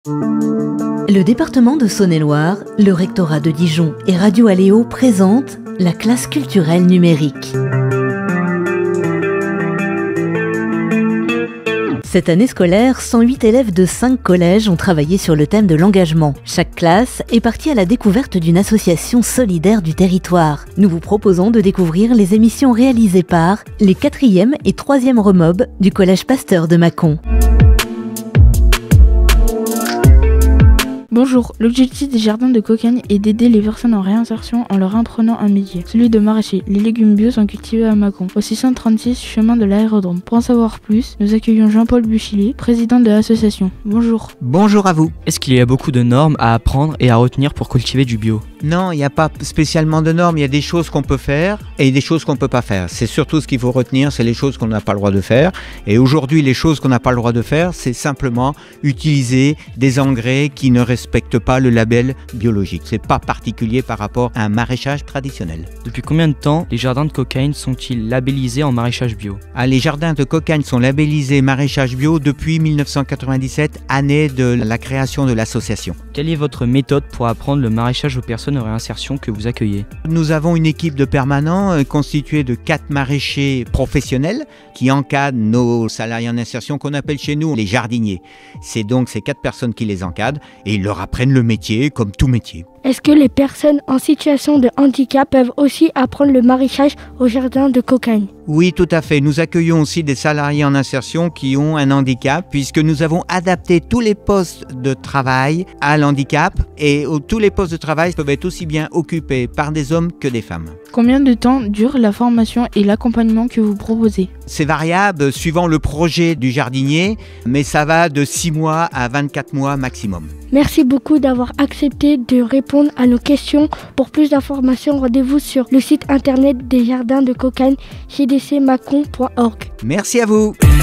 Le département de Saône-et-Loire, le rectorat de Dijon et Radio Aléo présentent la classe culturelle numérique. Cette année scolaire, 108 élèves de 5 collèges ont travaillé sur le thème de l'engagement. Chaque classe est partie à la découverte d'une association solidaire du territoire. Nous vous proposons de découvrir les émissions réalisées par les 4e et 3e remobs du Collège Pasteur de Mâcon. Bonjour, l'objectif des jardins de Cocagne est d'aider les personnes en réinsertion en leur apprenant un métier, celui de maraîcher. Les légumes bio sont cultivés à Mâcon, au 636 chemin de l'aérodrome. Pour en savoir plus, nous accueillons Jean-Paul Buchillet, président de l'association. Bonjour. Bonjour à vous. Est-ce qu'il y a beaucoup de normes à apprendre et à retenir pour cultiver du bio ? Non, il n'y a pas spécialement de normes, il y a des choses qu'on peut faire et des choses qu'on ne peut pas faire. C'est surtout ce qu'il faut retenir, c'est les choses qu'on n'a pas le droit de faire. Et aujourd'hui, les choses qu'on n'a pas le droit de faire, c'est simplement utiliser des engrais qui ne respectent pas le label biologique. C'est pas particulier par rapport à un maraîchage traditionnel. Depuis combien de temps les jardins de Cocagne sont-ils labellisés en maraîchage bio ? Les jardins de Cocagne sont labellisés maraîchage bio depuis 1997, année de la création de l'association. Quelle est votre méthode pour apprendre le maraîchage aux personnes en réinsertion que vous accueillez ? Nous avons une équipe de permanents constituée de 4 maraîchers professionnels qui encadrent nos salariés en insertion qu'on appelle chez nous les jardiniers. C'est donc ces 4 personnes qui les encadrent et ils leur apprennent le métier comme tout métier. Est-ce que les personnes en situation de handicap peuvent aussi apprendre le maraîchage au jardin de Cocagne ? Oui, tout à fait. Nous accueillons aussi des salariés en insertion qui ont un handicap puisque nous avons adapté tous les postes de travail à l'handicap et tous les postes de travail peuvent être aussi bien occupés par des hommes que des femmes. Combien de temps dure la formation et l'accompagnement que vous proposez ? C'est variable suivant le projet du jardinier, mais ça va de 6 mois à 24 mois maximum. Merci beaucoup d'avoir accepté de répondre à nos questions. Pour plus d'informations, rendez-vous sur le site internet des jardins de Cocagne, gdcmacon.org. Merci à vous.